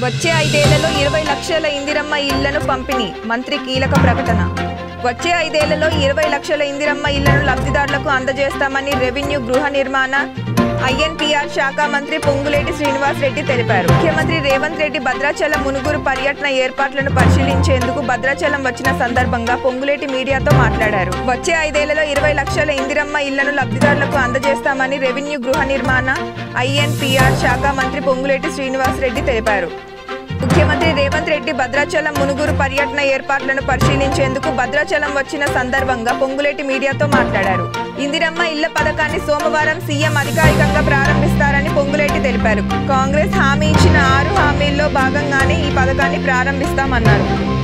వచ్చే 5 ఏళ్లలో 20 లక్షల ఇందిరమ్మ ఇళ్లను పంపిణీ మంత్రి కీలక ప్రకటన. వచ్చే 5 ఏళ్లలో 20 లక్షల ఇందిరమ్మ ఇళ్లను లబ్ధిదారులకు అందజేస్తామని రెవెన్యూ గృహ నిర్మాణ ఐఎన్పిఆర్ శాఖ మంత్రి పొంగులేటి శ్రీనివాస్ రెడ్డి తెలిపారు. ముఖ్యమంత్రి రేవంత్ రెడ్డి భద్రాచలం మునుగోడు పర్యటన ఏర్పాట్లను పరిశీలించేందుకు భద్రాచలం వచ్చిన సందర్భంగా పొంగులేటి మీడియాతో మాట్లాడారు. వచ్చే 5 ఏళ్లలో 20 లక్షల ఇందిరమ్మ ఇళ్లను లబ్ధిదారులకు అందజేస్తామని రెవెన్యూ గృహ నిర్మాణ ఐఎన్పిఆర్ శాఖ మంత్రి పొంగులేటి శ్రీనివాస్ రెడ్డి తెలిపారు. ముఖ్యమంత్రి రేవంత్ రెడ్డి భద్రాచలం మునుగోడు పర్యటన ఏర్పాట్లను పరిశీలించేందుకు భద్రాచలం వచ్చిన సందర్భంగా పొంగులేటి మీడియాతో మాట్లాడారు. ఇందిరమ్మ ఇళ్ల పథకాన్ని సోమవారం సీఎం అధికారికంగా ప్రారంభిస్తారని పొంగులేటి తెలిపారు. కాంగ్రెస్ హామీ ఇచ్చిన 6 హామీల్లో భాగంగానే ఈ పథకాన్ని ప్రారంభిస్తామన్నారు.